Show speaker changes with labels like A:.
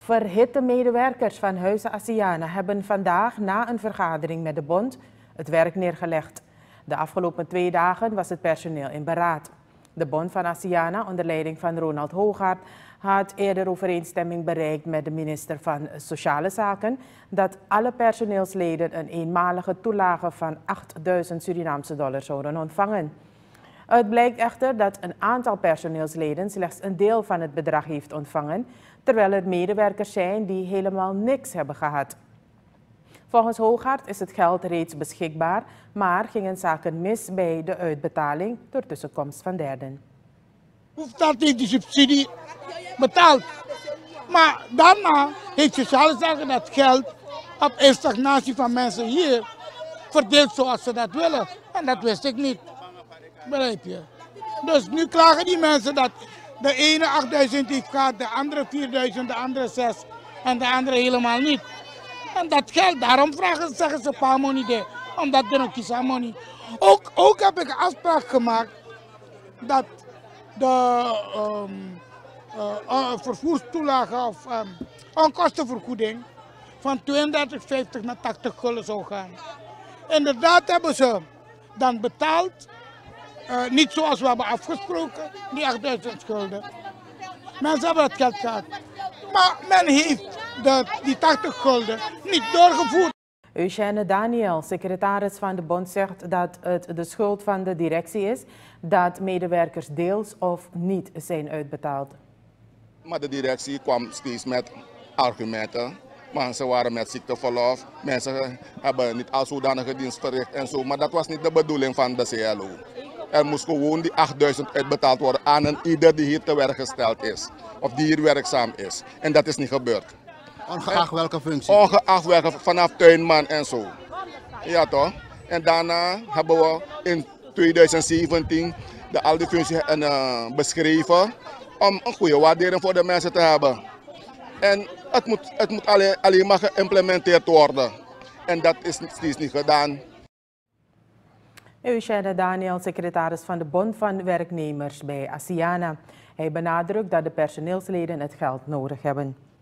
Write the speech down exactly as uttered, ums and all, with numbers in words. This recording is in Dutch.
A: Verhitte medewerkers van Huizen Asiana hebben vandaag na een vergadering met de bond het werk neergelegd. De afgelopen twee dagen was het personeel in beraad. De bond van Asiana, onder leiding van Ronald Hoogaard, had eerder overeenstemming bereikt met de minister van Sociale Zaken dat alle personeelsleden een eenmalige toelage van achtduizend Surinaamse dollars zouden ontvangen. Het blijkt echter dat een aantal personeelsleden slechts een deel van het bedrag heeft ontvangen, terwijl er medewerkers zijn die helemaal niks hebben gehad. Volgens Hoogaard is het geld reeds beschikbaar, maar gingen zaken mis bij de uitbetaling door tussenkomst van derden.
B: Hoefstaat heeft die subsidie betaald. Maar daarna heeft Sociale Zaken dat geld op instagnatie van mensen hier verdeeld zoals ze dat willen. En dat wist ik niet. Begrijp je? Dus nu klagen die mensen dat de ene achtduizend heeft gehad, de andere vierduizend, de andere zes en de andere helemaal niet. En dat geld, daarom vragen, zeggen ze pamonide, omdat er nog is money. Ook, ook heb ik een afspraak gemaakt dat de um, uh, uh, vervoerstoelage of um, onkostenvergoeding van tweeëndertig vijftig naar tachtig gulden zou gaan. Inderdaad hebben ze dan betaald, uh, niet zoals we hebben afgesproken, die achtduizend gulden. Mensen hebben het geld gehad, maar men heeft de, die tachtig gulden niet doorgevoerd.
A: Eugène Daniel, secretaris van de bond, zegt dat het de schuld van de directie is dat medewerkers deels of niet zijn uitbetaald.
C: Maar de directie kwam steeds met argumenten. Mensen waren met ziekteverlof, mensen hebben niet al zodanige dienst verricht en zo. Maar dat was niet de bedoeling van de C L O. Er moest gewoon die achtduizend uitbetaald worden aan een ieder die hier te werk gesteld is. Of die hier werkzaam is. En dat is niet gebeurd.
D: Ongeacht welke functie?
C: Ongeacht welke, vanaf tuinman en zo. Ja toch? En daarna hebben we in tweeduizend zeventien de, al die functies uh, beschreven om een goede waardering voor de mensen te hebben. En het moet, het moet alleen, alleen maar geïmplementeerd worden. En dat is steeds niet gedaan.
A: Eugène Daniel, secretaris van de Bond van Werknemers bij Asiana. Hij benadrukt dat de personeelsleden het geld nodig hebben.